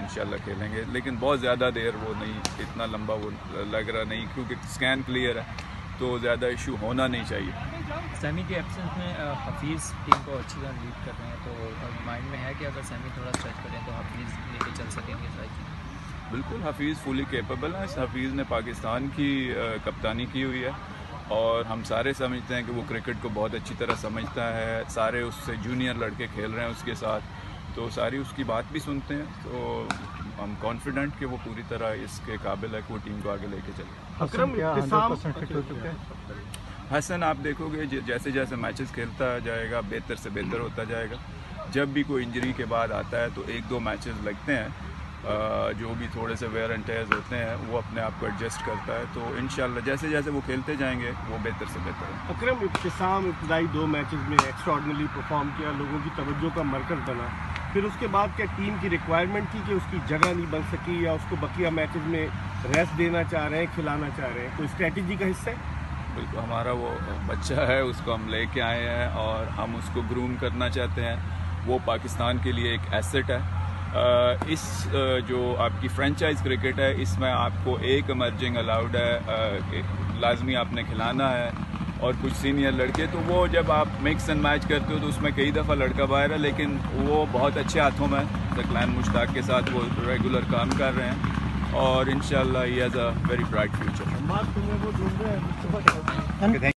इंशाल्लाह खेलेंगे, लेकिन बहुत ज़्यादा देर वो नहीं, इतना लंबा वो लग रहा नहीं, क्योंकि स्कैन क्लियर है तो ज़्यादा इशू होना नहीं चाहिए। सैमी के एब्सेंस में हफीज़ टीम को अच्छी तरह लीड कर रहे हैं, तो माइंड में है कि अगर सैमी थोड़ा स्ट्रेच करें तो हफीज़ लेके चल सकेंगे साइड। बिल्कुल, हफीज़ फुली कैपेबल है। हफीज़ ने पाकिस्तान की कप्तानी की हुई है और हम सारे समझते हैं कि वो क्रिकेट को बहुत अच्छी तरह समझता है। सारे उससे जूनियर लड़के खेल रहे हैं उसके साथ, तो सारी उसकी बात भी सुनते हैं। तो हम कॉन्फिडेंट कि वो पूरी तरह इसके काबिल है कि वो टीम को आगे लेके चले। हसन आप देखोगे जैसे जैसे मैचेस खेलता जाएगा बेहतर से बेहतर होता जाएगा। जब भी कोई इंजरी के बाद आता है तो 1-2 मैचेस लगते हैं, जो भी थोड़े से वेयर एंड टेयर्स होते हैं वो अपने आप को एडजस्ट करता है। तो इंशाल्लाह जैसे जैसे वो खेलते जाएंगे वो बेहतर से बेहतर है। अकरम इब्तिसाम 2 मैचेस में एक्स्ट्राऑर्डिनरी परफॉर्म किया, लोगों की तवज्जो का मरकज़ बना। फिर उसके बाद क्या टीम की रिक्वायरमेंट थी कि उसकी जगह नहीं बन सकी, या उसको बकिया मैचेस में रेस्ट देना चाह रहे हैं, खिलाना चाह रहे हैं? कोई स्ट्रेटजी का हिस्सा है? बिल्कुल, हमारा वो बच्चा है, उसको हम लेके आए हैं और हम उसको ग्रूम करना चाहते हैं। वो पाकिस्तान के लिए एक एसेट है। इस जो आपकी फ्रेंचाइज क्रिकेट है इसमें आपको एक इमर्जिंग अलाउड है, लाजमी आपने खिलाना है, और कुछ सीनियर लड़के, तो वो जब आप मिक्स एंड मैच करते हो तो उसमें कई दफ़ा लड़का बाहर है, लेकिन वो बहुत अच्छे हाथों में सकलान मुश्ताक के साथ वो रेगुलर काम कर रहे हैं और इंशाल्लाह he has a very bright future.